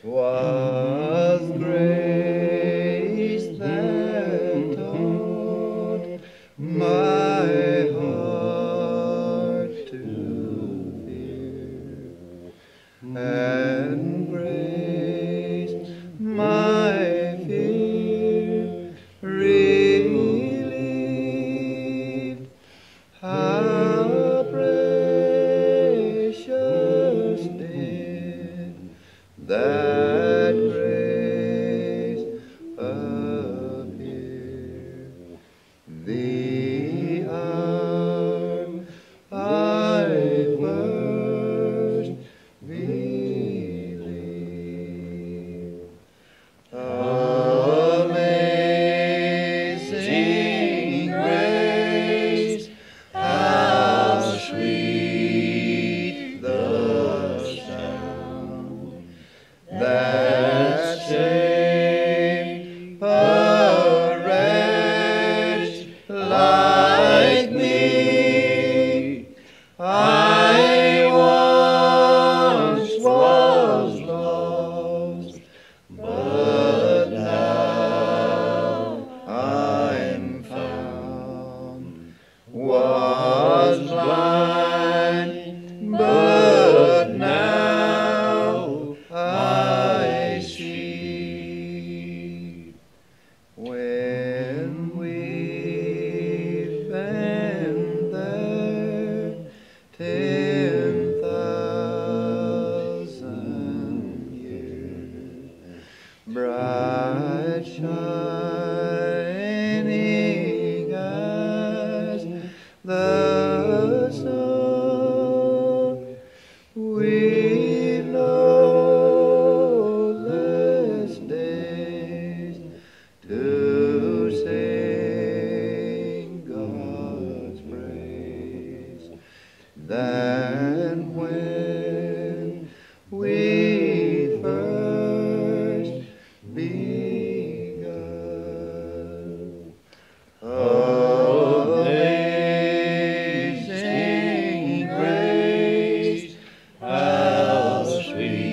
'Twas grace that taught my heart to fear, and grace my fear relieved. How precious did that grace appear, the hour I first believed. Amazing grace, how sweet the sound that saved a wretch like me. I once was lost, but now I'm found. Was blind, but now I see. When we've been there 10,000 years, bright shining as the sun, we've no less days to sing God's praise than when we first begun. Amazing grace, how sweet